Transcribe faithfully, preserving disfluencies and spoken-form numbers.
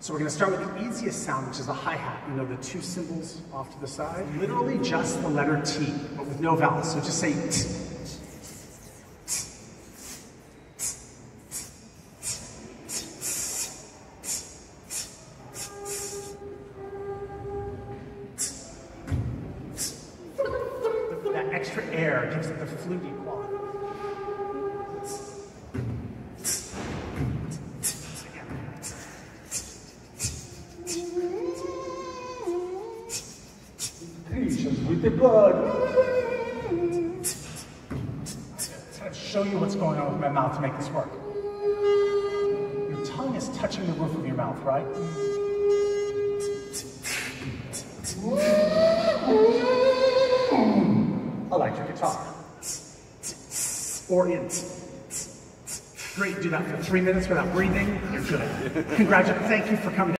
So we're going to start with the easiest sound, which is the hi-hat. You know, the two cymbals off to the side. Literally just the letter T, but with no vowels. So just say T. That extra air gives it the fluty quality. With the blood. I'm going to show you what's going on with my mouth to make this work. Your tongue is touching the roof of your mouth, right? Electric guitar. Or in. Great, do that for three minutes without breathing. You're good. Congratulations. Thank you for coming.